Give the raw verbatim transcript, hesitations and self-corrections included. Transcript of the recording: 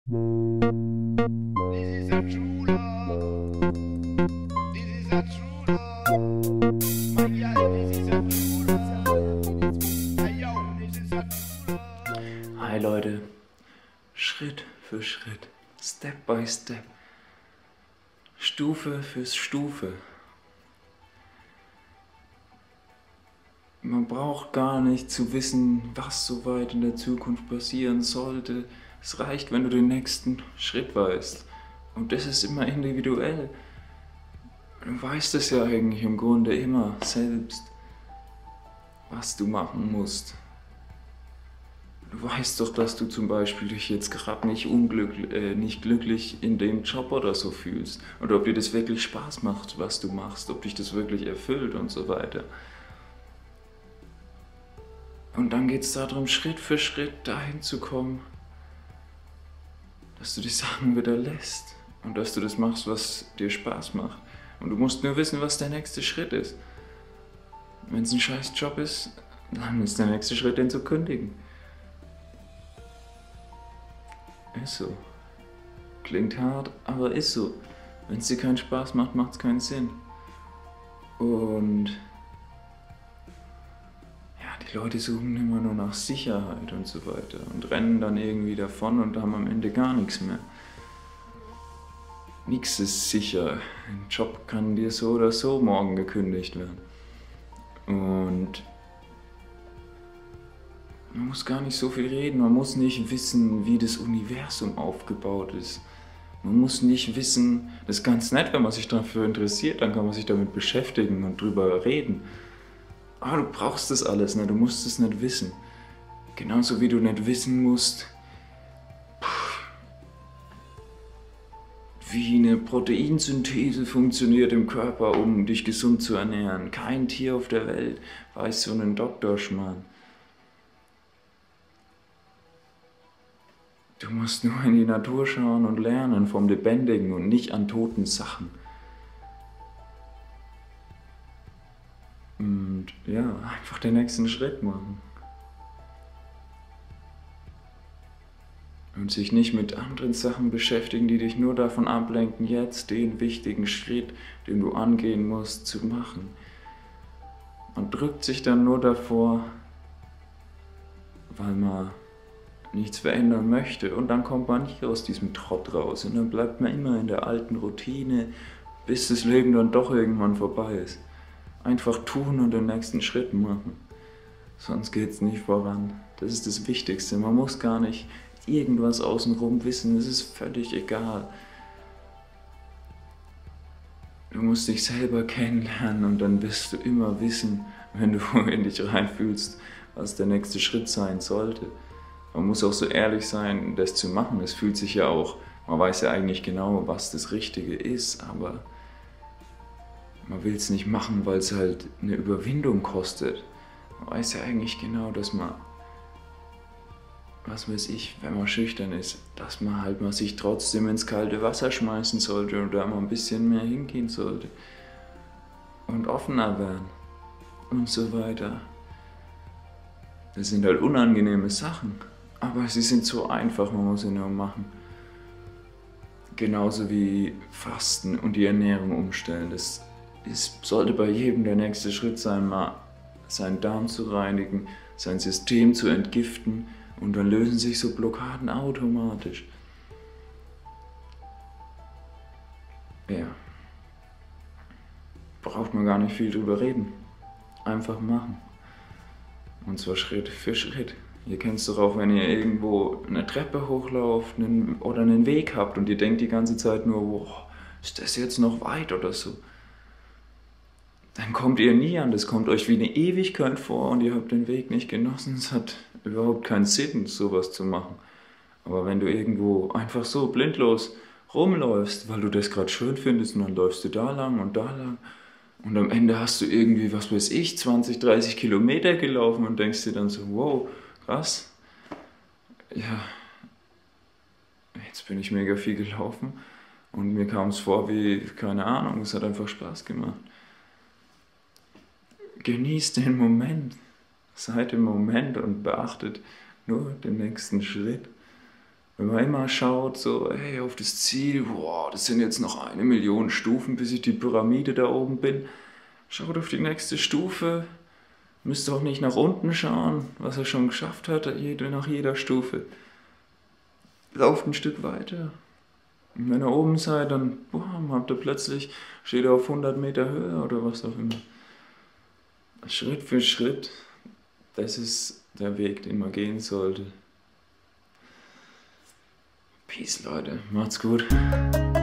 This is a true love. This is a true love. My girl, this is a true love. Hey yo, this is a true love. Hi Leute, Schritt für Schritt, Step by Step, Stufe für Stufe. Man braucht gar nicht zu wissen, was so weit in der Zukunft passieren sollte. Es reicht, wenn du den nächsten Schritt weißt. Und das ist immer individuell. Du weißt es ja eigentlich im Grunde immer selbst, was du machen musst. Du weißt doch, dass du zum Beispiel dich jetzt gerade nicht, unglücklich, äh, nicht glücklich in dem Job oder so fühlst. Oder ob dir das wirklich Spaß macht, was du machst, ob dich das wirklich erfüllt und so weiter. Und dann geht es darum, Schritt für Schritt dahin zu kommen, dass du die Sachen wieder lässt und dass du das machst, was dir Spaß macht. Und du musst nur wissen, was der nächste Schritt ist. Wenn es ein scheiß Job ist, dann ist der nächste Schritt, den zu kündigen. Ist so. Klingt hart, aber ist so. Wenn es dir keinen Spaß macht, macht es keinen Sinn. Und ja, die Leute suchen immer nur nach Sicherheit und so weiter und rennen dann irgendwie davon und haben am Ende gar nichts mehr. Nichts ist sicher. Ein Job kann dir so oder so morgen gekündigt werden. Und man muss gar nicht so viel reden, man muss nicht wissen, wie das Universum aufgebaut ist. Man muss nicht wissen, das ist ganz nett, wenn man sich dafür interessiert, dann kann man sich damit beschäftigen und drüber reden. Aber du brauchst das alles nicht, du musst es nicht wissen. Genauso wie du nicht wissen musst, wie eine Proteinsynthese funktioniert im Körper, um dich gesund zu ernähren. Kein Tier auf der Welt weiß so einen Doktorschmarrn. Du musst nur in die Natur schauen und lernen vom Lebendigen und nicht an toten Sachen. Und ja, einfach den nächsten Schritt machen. Und sich nicht mit anderen Sachen beschäftigen, die dich nur davon ablenken, jetzt den wichtigen Schritt, den du angehen musst, zu machen. Man drückt sich dann nur davor, weil man nichts verändern möchte, und dann kommt man nicht aus diesem Trott raus und dann bleibt man immer in der alten Routine, bis das Leben dann doch irgendwann vorbei ist. Einfach tun und den nächsten Schritt machen, sonst geht es nicht voran. Das ist das Wichtigste, man muss gar nicht irgendwas außenrum wissen, es ist völlig egal. Du musst dich selber kennenlernen und dann wirst du immer wissen, wenn du in dich reinfühlst, was der nächste Schritt sein sollte. Man muss auch so ehrlich sein, das zu machen. Es fühlt sich ja auch, man weiß ja eigentlich genau, was das Richtige ist, aber man will es nicht machen, weil es halt eine Überwindung kostet. Man weiß ja eigentlich genau, dass man, was weiß ich, wenn man schüchtern ist, dass man halt mal sich trotzdem ins kalte Wasser schmeißen sollte und da mal ein bisschen mehr hingehen sollte und offener werden und so weiter. Das sind halt unangenehme Sachen. Aber sie sind so einfach, man muss sie nur machen. Genauso wie Fasten und die Ernährung umstellen. Das ist, sollte bei jedem der nächste Schritt sein, mal seinen Darm zu reinigen, sein System zu entgiften, und dann lösen sich so Blockaden automatisch. Ja. Braucht man gar nicht viel drüber reden. Einfach machen. Und zwar Schritt für Schritt. Ihr kennt es doch auch, wenn ihr irgendwo eine Treppe hochlauft einen, oder einen Weg habt und ihr denkt die ganze Zeit nur, boah, ist das jetzt noch weit oder so. Dann kommt ihr nie an, das kommt euch wie eine Ewigkeit vor und ihr habt den Weg nicht genossen. Es hat überhaupt keinen Sinn, sowas zu machen. Aber wenn du irgendwo einfach so blindlos rumläufst, weil du das gerade schön findest, und dann läufst du da lang und da lang, und am Ende hast du irgendwie, was weiß ich, zwanzig, dreißig Kilometer gelaufen und denkst dir dann so, wow, krass, ja, jetzt bin ich mega viel gelaufen und mir kam es vor wie, keine Ahnung, es hat einfach Spaß gemacht. Genießt den Moment, seid im Moment und beachtet nur den nächsten Schritt. Wenn man immer schaut, so, hey, auf das Ziel, boah, das sind jetzt noch eine Million Stufen, bis ich die Pyramide da oben bin. Schaut auf die nächste Stufe. Müsst auch nicht nach unten schauen, was er schon geschafft hat, jede, nach jeder Stufe. Lauft ein Stück weiter. Und wenn ihr oben seid, dann boah, habt ihr plötzlich, steht ihr auf hundert Meter Höhe oder was auch immer. Schritt für Schritt, das ist der Weg, den man gehen sollte. Peace, Leute. Macht's gut.